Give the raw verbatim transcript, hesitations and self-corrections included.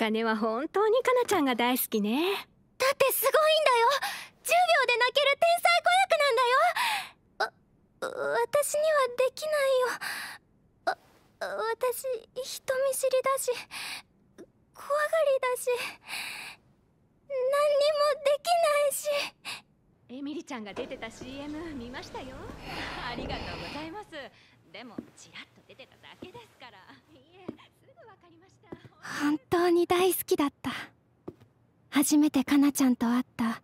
茜は本当にかなちゃんが大好きね。 だってすごいんだよ。じゅうびょうで泣ける天才子役なんだよ。わ私にはできないよ。あ私人見知りだし怖がりだし何にもできないし。 エミリちゃんが出てた シーエム 見ましたよ。 ありがとうございます。でもちらっと出てただけですから。 いえ、すぐわかりました。 本当に大好きだった。初めてかなちゃんと会った